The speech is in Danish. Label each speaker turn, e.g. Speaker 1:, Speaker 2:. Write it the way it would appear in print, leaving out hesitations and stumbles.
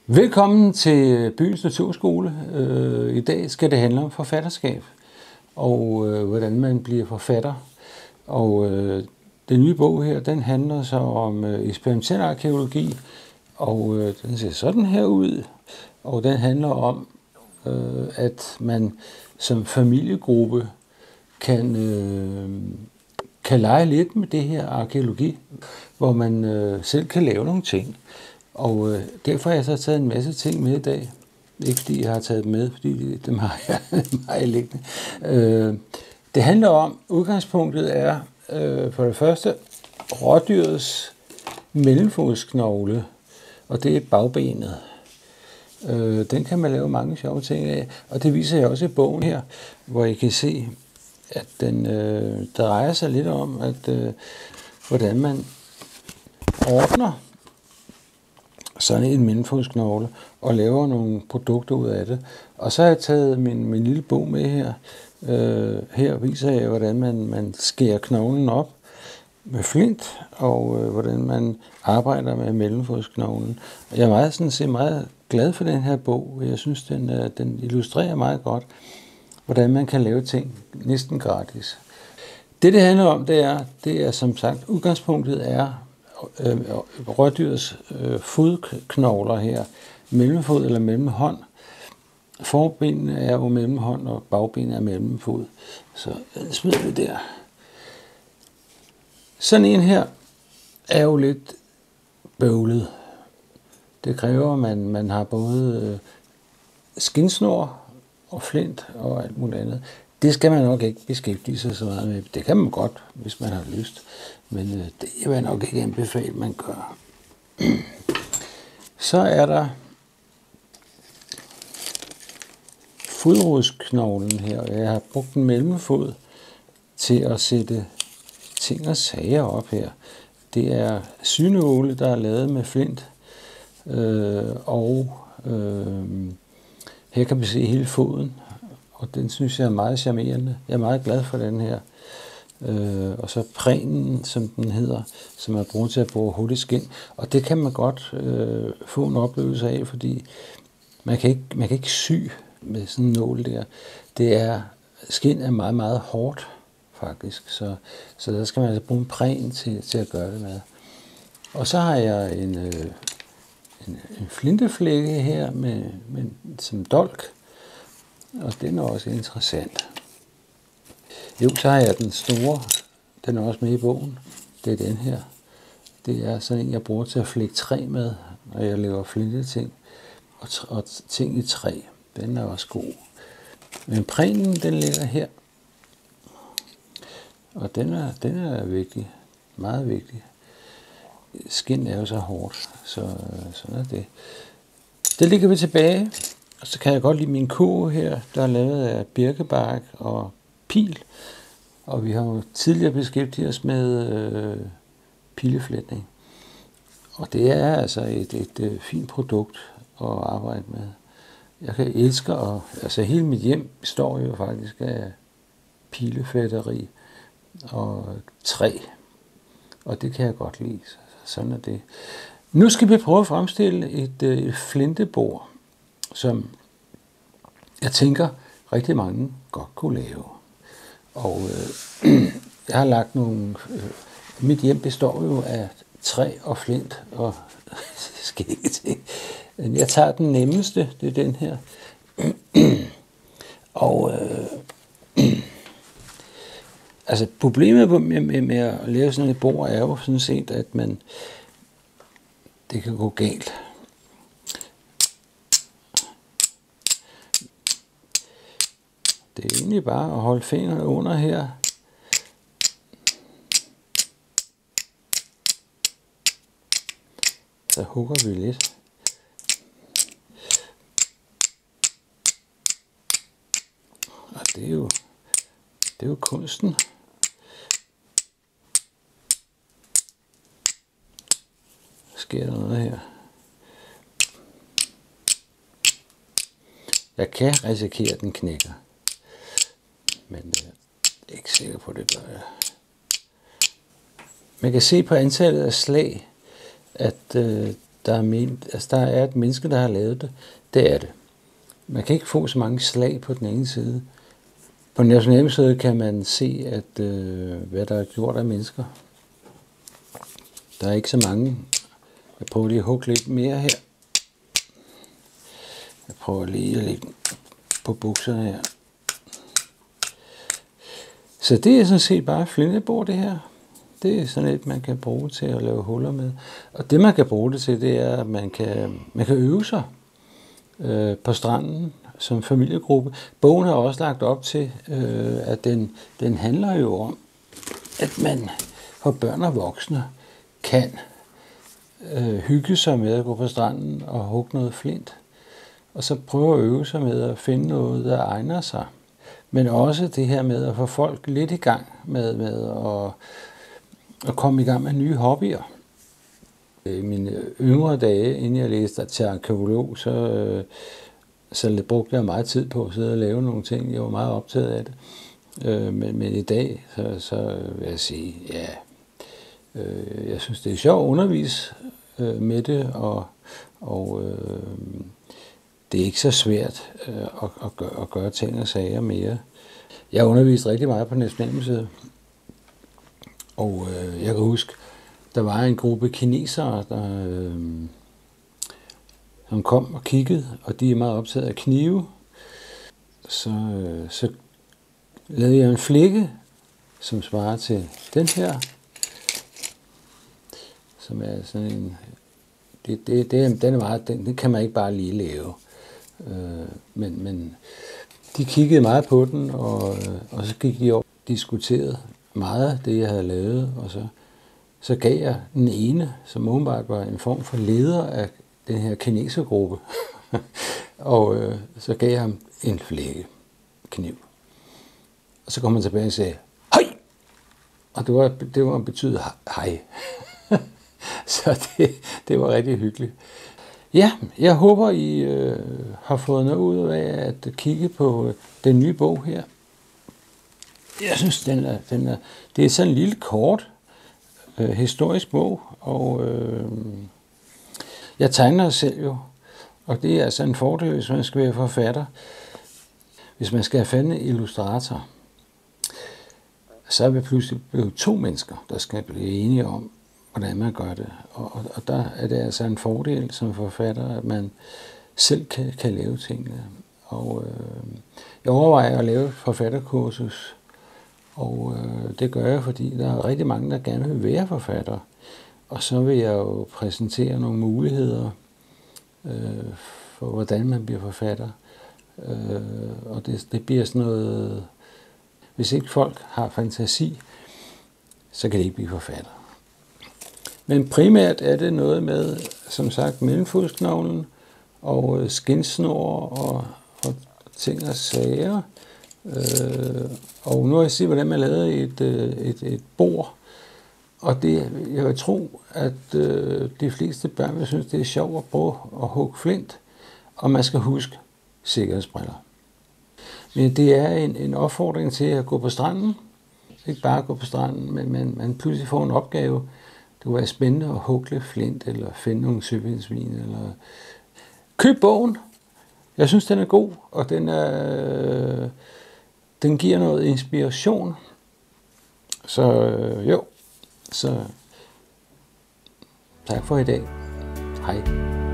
Speaker 1: Velkommen til Byens Naturskole. I dag skal det handle om forfatterskab og hvordan man bliver forfatter. Og den nye bog her, den handler så om eksperimentel arkæologi, og den ser sådan her ud. Og den handler om, at man som familiegruppe kan lege lidt med det her arkæologi, hvor man selv kan lave nogle ting. Og derfor har jeg så taget en masse ting med i dag. Ikke fordi jeg har taget dem med, fordi dem har jeg liggende. Det handler om, udgangspunktet er for det første rådyrets mellemfodsknogle, og det er bagbenet. Den kan man lave mange sjove ting af, og det viser jeg også i bogen her, hvor I kan se, at den drejer sig lidt om, at hvordan man ordner sådan en mellemfodsknogle og laver nogle produkter ud af det. Og så har jeg taget min lille bog med her. Her viser jeg, hvordan man skærer knoglen op med flint, og hvordan man arbejder med mellemfodsknoglen. Jeg er meget glad for den her bog. Jeg synes, den illustrerer meget godt, hvordan man kan lave ting næsten gratis. Det handler om, det er som sagt, udgangspunktet er rådyrets fodknogler her, mellemfod eller mellemhånd. Forbenene er jo mellemhånd, og bagbenene er mellemfod. Så den smider vi der. Sådan en her er jo lidt bøvlet. Det kræver, at man har både skinsnor og flint og alt muligt andet. Det skal man nok ikke beskæftige sig så meget med. Det kan man godt, hvis man har lyst. Men det vil jeg nok ikke anbefale, man gør. Så er der fodrodsknoglen her. Jeg har brugt en mellemfod til at sætte ting og sager op her. Det er syneåle, der er lavet med flint. Her kan vi se hele foden. Og den synes jeg er meget charmerende. Jeg er meget glad for den her. Og så prænen, som den hedder, som er brugt til at bruge hul i skind. Og det kan man godt få en oplevelse af, fordi man kan ikke sy med sådan en nål der. Skind er meget, meget hårdt, faktisk. Så der skal man altså bruge en præn til at gøre det med. Og så har jeg en flinteflække her som dolk. Og den er også interessant. Jo, så har jeg den store, den er også med i bogen. Det er den her. Det er sådan en, jeg bruger til at flække træ med, når jeg laver flinteting og ting i træ. Den er også god. Men prænen, den ligger her. Og den er vigtig. Meget vigtig. Skind er jo så hårdt, så sådan er det. Det ligger vi tilbage. Og så kan jeg godt lide min kurv her, der er lavet af birkebark og pil. Og vi har jo tidligere beskæftiget os med pileflætning. Og det er altså et fint produkt at arbejde med. Jeg kan elske, altså hele mit hjem består jo faktisk af pilefletteri og træ. Og det kan jeg godt lide. Sådan er det. Nu skal vi prøve at fremstille et flintebord, som jeg tænker rigtig mange godt kunne lave. Og jeg har lagt nogle... mit hjem består jo af træ og flint og skægge ting. Jeg tager den nemmeste, det er den her. Og altså problemet med at lave sådan et bord er jo sådan set, at det kan gå galt. Det er egentlig bare at holde fingrene under her. Så hugger vi lidt. Og det er jo kunsten. Sker der noget her? Jeg kan risikere, at den knækker. Men jeg er ikke sikker på, det gør jeg. Man kan se på antallet af slag, at der er et menneske, der har lavet det. Det er det. Man kan ikke få så mange slag på den ene side. På Nationalmuseet kan man se, at hvad der er gjort af mennesker. Der er ikke så mange. Jeg prøver lige at hugge lidt mere her. Jeg prøver lige at lægge på bukserne her. Så det er sådan set bare flintebord, det her. Det er sådan et, man kan bruge til at lave huller med. Og det, man kan bruge det til, det er, at man kan øve sig på stranden som familiegruppe. Bogen har også lagt op til, at den handler jo om, at man for børn og voksne kan hygge sig med at gå på stranden og hugge noget flint. Og så prøve at øve sig med at finde noget, der egner sig. Men også det her med at få folk lidt i gang med at komme i gang med nye hobbyer. I mine yngre dage, inden jeg læste til arkeolog, så brugte jeg meget tid på at sidde og lave nogle ting. Jeg var meget optaget af det. Men i dag, så vil jeg sige, ja, jeg synes, det er sjovt at undervise med det, og det er ikke så svært at gøre ting og sager mere. Jeg har undervist rigtig meget på Nationalmuseet, og jeg kan huske, der var en gruppe kinesere, som kom og kiggede, og de er meget optaget af knive. Så lavede jeg en flække, som svarer til den her, som er sådan en... Den er meget, den kan man ikke bare lige lave. Men de kiggede meget på den, og så gik de op og diskuterede meget af det, jeg havde lavet, og så gav jeg den ene, som åbenbart var en form for leder af den her kinesergruppe, og så gav jeg ham en flække kniv. Og så kom han tilbage og sagde, hej! Og det var betydet hej. Så det var rigtig hyggeligt. Ja, jeg håber, I har fået noget ud af at kigge på den nye bog her. Jeg synes, det er sådan en lille kort historisk bog, og jeg tegner selv jo, og det er altså en fordel, hvis man skal være forfatter. Hvis man skal have fat en illustrator, så er vi pludselig blevet 2 mennesker, der skal blive enige om, hvordan man gør det. Og der er det altså en fordel som forfatter, at man selv kan lave tingene. Og jeg overvejer at lave et forfatterkursus, og det gør jeg, fordi der er rigtig mange, der gerne vil være forfatter. Og så vil jeg jo præsentere nogle muligheder for, hvordan man bliver forfatter. Og det bliver sådan noget... Hvis ikke folk har fantasi, så kan det ikke blive forfatter. Men primært er det noget med, som sagt, mellemfodsknoglen og skinsnor og ting og sager. Og nu har jeg set, hvordan man lavede et bord. Og jeg vil tro, at de fleste børn vil synes, det er sjovt at prøve at hugge flint. Og man skal huske sikkerhedsbriller. Men det er en opfordring til at gå på stranden. Ikke bare gå på stranden, men man pludselig får en opgave. Det kunne være spændende at hugge flint, eller finde nogle søpindsvin, eller... Køb bogen! Jeg synes, den er god, og den giver noget inspiration. Så tak for i dag. Hej.